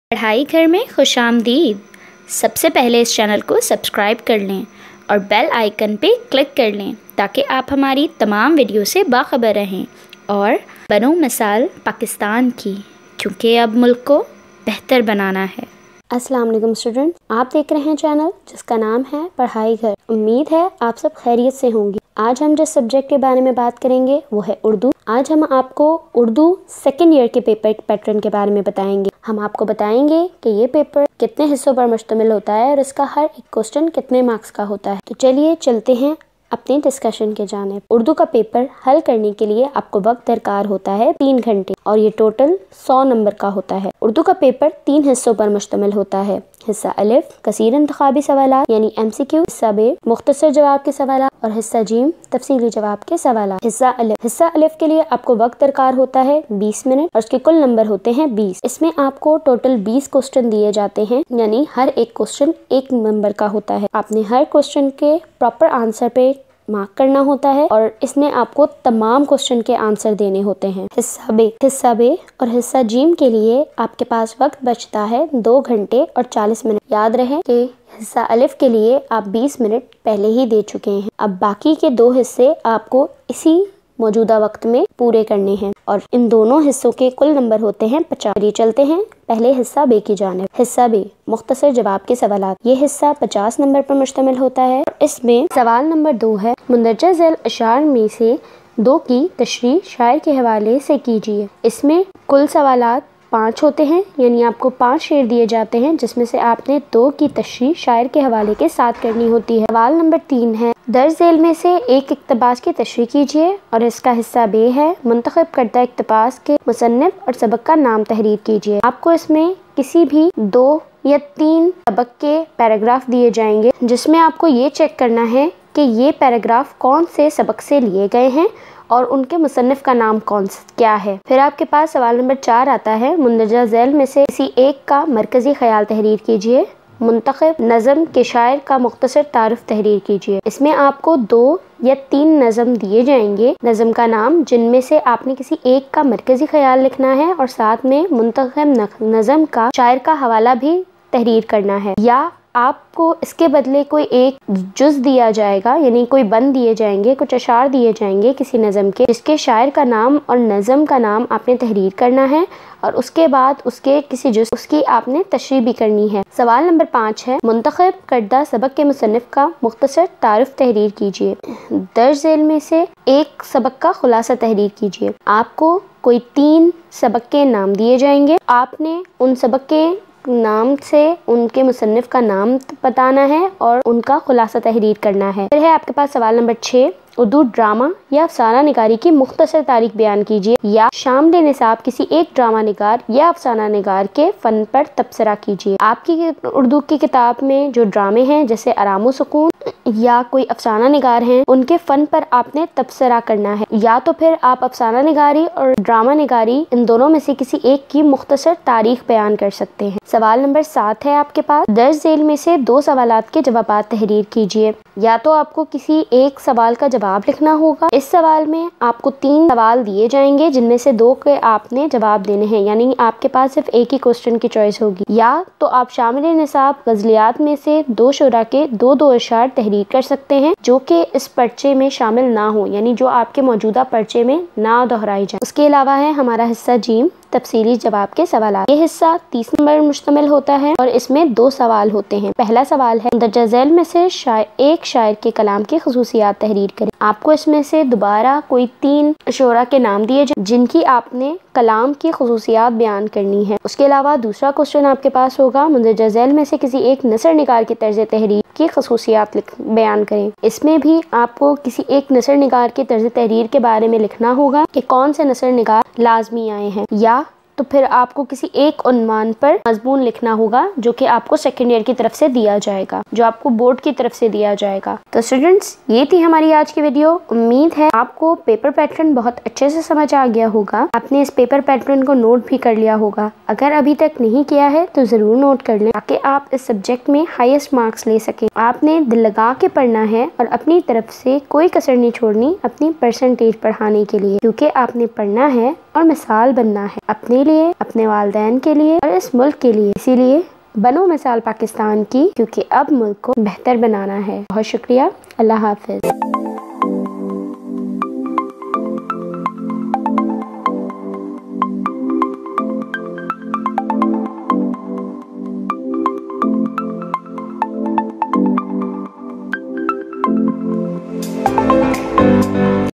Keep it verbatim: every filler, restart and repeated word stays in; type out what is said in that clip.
पढ़ाई घर में खुश आमदीद। सबसे पहले इस चैनल को सब्सक्राइब कर लें और बेल आइकन पे क्लिक कर लें ताकि आप हमारी तमाम वीडियो से बाखबर रहें और बनो मिसाल पाकिस्तान की, क्योंकि अब मुल्क को बेहतर बनाना है। अस्सलाम वालेकुम स्टूडेंट, आप देख रहे हैं चैनल जिसका नाम है पढ़ाई घर। उम्मीद है आप सब खैरियत से होंगी। आज हम जिस सब्जेक्ट के बारे में बात करेंगे वो है उर्दू। आज हम आपको उर्दू सेकेंड ईयर के पेपर पैटर्न के बारे में बताएंगे। हम आपको बताएंगे कि ये पेपर कितने हिस्सों पर मुश्तमिल होता है और इसका हर एक क्वेश्चन कितने मार्क्स का होता है। तो चलिए चलते हैं अपने डिस्कशन के जाने। उर्दू का पेपर हल करने के लिए आपको वक्त दरकार होता है तीन घंटे और ये टोटल सौ नंबर का होता है। उर्दू का पेपर तीन हिस्सों पर मुश्तमिल होता है। हिस्सा अलिफ कसीर इंतखाबी सवालात यानी एमसीक्यू, हिस्सा बे मुख्तसर जवाब के सवालात और हिस्सा जीम तफसीली जवाब के सवालात। हिस्सा अलिफ हिस्सा अलिफ के लिए आपको वक्त दरकार होता है बीस मिनट और उसके कुल नंबर होते हैं बीस। इसमें आपको टोटल बीस क्वेश्चन दिए जाते हैं, यानी हर एक क्वेश्चन एक नंबर का होता है। आपने हर क्वेश्चन के प्रॉपर आंसर पे मार्क करना होता है और इसमें आपको तमाम क्वेश्चन के आंसर देने होते हैं। हिस्सा बे हिस्सा बे और हिस्सा जीम के लिए आपके पास वक्त बचता है दो घंटे और चालीस मिनट। याद रहे कि हिस्सा अलिफ के लिए आप बीस मिनट पहले ही दे चुके हैं। अब बाकी के दो हिस्से आपको इसी मौजूदा वक्त में पूरे करने हैं और इन दोनों हिस्सों के कुल नंबर होते हैं पचास। ये चलते हैं पहले हिस्सा बे की जानिब। हिस्सा बे मुख्तसर जवाब के सवालात। ये हिस्सा पचास नंबर पर मुश्तमिल होता है। इसमें सवाल नंबर दो है, मुंदरजा झैल अशार में से दो की तशरीह शायर के हवाले से कीजिए। इसमें कुल सवालात पाँच होते हैं, यानी आपको पांच शेर दिए जाते हैं जिसमें से आपने दो की तशरीह शायर के हवाले के साथ करनी होती है। सवाल नंबर तीन है, दर्ज झैल में से एक इक्तबास की तशरीह कीजिए और इसका हिस्सा बे है, मुंतखब करदा इक्तबास के मुसन्निफ और सबक का नाम तहरीर कीजिए। आपको इसमें किसी भी दो या तीन सबक के पैराग्राफ दिए जाएंगे जिसमें आपको ये चेक करना है कि ये पैराग्राफ कौन से सबक से लिए गए हैं और उनके मुसन्निफ का नाम कौन क्या है। फिर आपके पास सवाल नंबर चार आता है, मुंदरजा झैल में से किसी एक का मरकजी ख्याल तहरीर कीजिए, मुंतखब नज़म के शायर का मुख्तसर तारुफ तहरीर कीजिए। इसमें आपको दो या तीन नज़म दिए जाएंगे, नज़म का नाम जिनमें से आपने किसी एक का मरकजी ख्याल लिखना है और साथ में मुंतखब नज़म का शायर का हवाला भी तहरीर करना है, या आपको इसके बदले कोई एक जुज दिया जाएगा, यानी कोई बंद दिए जाएंगे, कुछ अशार दिए जाएंगे किसी नज़म के जिसके शायर का नाम और नज़म का नाम आपने तहरीर करना है और उसके बाद उसके किसी जुज उसकी आपने तशरीह भी करनी है। सवाल नंबर पाँच है, मुंतखब करदा सबक के मुसन्निफ का मुख्तसर तारुफ तहरीर कीजिए। दर्ज झैल में से एक सबक का खुलासा तहरीर कीजिए। आपको कोई तीन सबक के नाम दिए जाएंगे, आपने उन सबक के नाम से उनके मुसन्निफ का नाम बताना है और उनका खुलासा तहरीर करना है। फिर है आपके पास सवाल नंबर छः, उर्दू ड्रामा या अफसाना निगारी की मुख्तसर तारीख बयान कीजिए या शामिल निसाब किसी एक ड्रामा निगार या अफसाना निगार के फन पर तबसरा कीजिए। आपकी उर्दू की किताब में जो ड्रामे हैं जैसे आराम सुकून या कोई अफसाना निगार हैं, उनके फन पर आपने तबसरा करना है, या तो फिर आप अफसाना निगारी और ड्रामा निगारी इन दोनों में से किसी एक की मुख्तसर तारीख बयान कर सकते हैं। सवाल नंबर सात है आपके पास, दर्ज झैल में से दो सवालात के जवाबात तहरीर कीजिए। या तो आपको किसी एक सवाल का जवाब लिखना होगा। इस सवाल में आपको तीन सवाल दिए जाएंगे जिनमें से दो के आपने जवाब देने हैं, यानी आपके पास सिर्फ एक ही क्वेश्चन की चॉइस होगी। या तो आप शामिल निसाब गजलियात में से दो शुरा के दो दो अशार तहरीर कर सकते हैं जो कि इस पर्चे में शामिल ना हो, यानी जो आपके मौजूदा पर्चे में ना दोहराई जाए। उसके अलावा है हमारा हिस्सा जीम तफसीली जवाब के सवालात। ये हिस्सा तीस नंबर मुश्तमिल होता है और इसमें दो सवाल होते हैं। पहला सवाल है, मुंदरजा झैल में से शायर एक शायर के कलाम की खुसूसियात तहरीर करें। आपको इसमें से दोबारा कोई तीन शोरा के नाम दिए जाए जिनकी आपने कलाम की खुसूसियात बयान करनी है। उसके अलावा दूसरा क्वेश्चन आपके पास होगा, मुंदरजा झैल में से किसी एक नसर निगार की तर्ज तहरीर की खुसूसियात बयान करें। इसमें भी आपको किसी एक नसर निगार के तर्ज तहरीर के बारे में लिखना होगा कि कौन से नसर निगार लाजमी आए हैं, या तो फिर आपको किसी एक उन्वान पर मजमून लिखना होगा जो कि आपको सेकेंड ईयर की तरफ से दिया जाएगा, जो आपको बोर्ड की तरफ से दिया जाएगा। तो स्टूडेंट्स, ये थी हमारी आज की वीडियो। उम्मीद है आपको पेपर पैटर्न बहुत अच्छे से समझ आ गया होगा। आपने इस पेपर पैटर्न को नोट भी कर लिया होगा। अगर अभी तक नहीं किया है तो जरूर नोट कर लें ताकि आप इस सब्जेक्ट में हाईएस्ट मार्क्स ले सकें। आपने दिल लगा के पढ़ना है और अपनी तरफ से कोई कसर नहीं छोड़नी अपनी परसेंटेज बढ़ाने के लिए, क्योंकि आपने पढ़ना है और मिसाल बनना है अपने لیے، اپنے والدین کے لیے اور اس ملک کے لیے۔ اسی لیے بنو مثال پاکستان کی، کیونکہ اب ملک کو بہتر بنانا ہے۔ بہت شکریہ، اللہ حافظ۔